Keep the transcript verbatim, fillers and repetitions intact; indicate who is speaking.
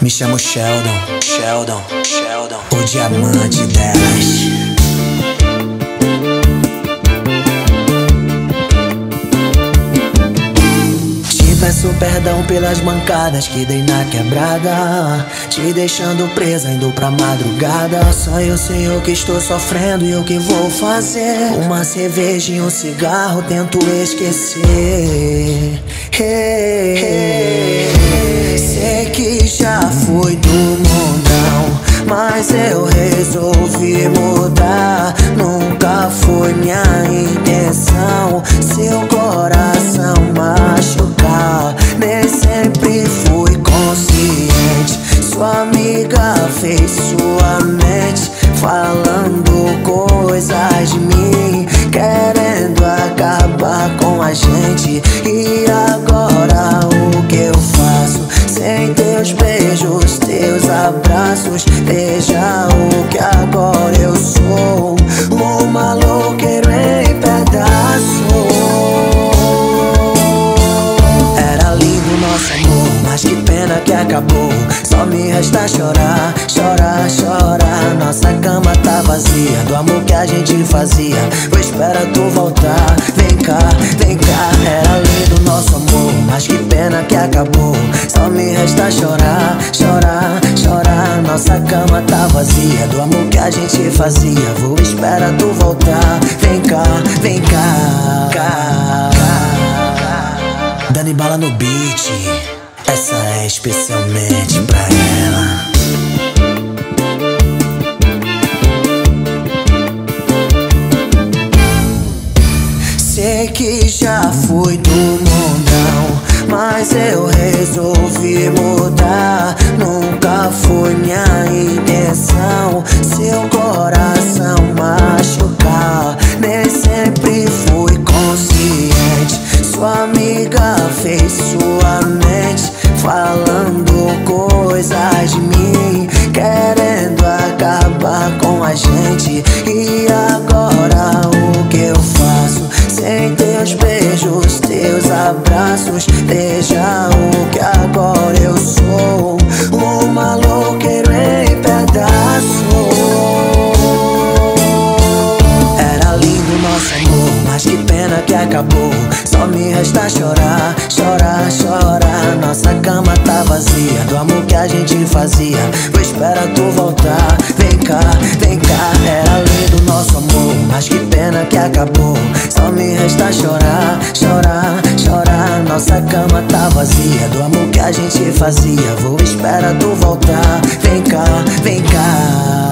Speaker 1: Me chamo Sheldon, Sheldon, Sheldon, o diamante delas. Peço perdão pelas mancadas que dei na quebrada, te deixando presa, indo pra madrugada. Só eu sei o que estou sofrendo e o que vou fazer. Uma cerveja e um cigarro, tento esquecer. Hey, hey. Sei que já fui do mundão, mas eu resolvi mudar. Nunca foi minha intenção seu coração machucar. Nem sempre fui consciente. Sua amiga fez sua mente falando coisas de mim, querendo acabar com a gente. E agora o que eu faço? Sem teus beijos, teus abraços, veja o que agora eu sou, um maloqueiro em pedaços. Era lindo nosso amor, mas que pena que acabou. Só me resta chorar, chorar, chorar. Nossa cama tá vazia do amor que a gente fazia. Vou esperar tu voltar, vem cá, vem cá. Era lindo nosso amor, mas que pena que acabou. Só me resta chorar, chorar, chorar. Nossa cama tá vazia do amor que a gente fazia. Vou esperar tu voltar, vem cá, vem cá, cá, cá. Dando bala no beat, essa é especialmente pra ela. Sei que já fui do mundão, mas eu resolvi mudar. Nunca foi minha intenção seu coração machucar. Nem sempre fui consciente. Sua amiga fez sua mente falando coisas de mim, querendo acabar com a gente. E agora o que eu faço? Sem teus beijos, teus abraços, veja o que agora eu sou, um maloqueiro em pedaços. Era lindo nosso amor, mas que pena que acabou. Só me resta chorar, chorar, chorar. Nossa cama tá vazia do amor que a gente fazia. Vou esperar tu voltar, vem cá, vem cá. Era lindo nosso amor, mas que pena que acabou. Só me resta chorar, chorar, chorar. Nossa cama tá vazia do amor que a gente fazia. Vou esperar tu voltar, vem cá, vem cá.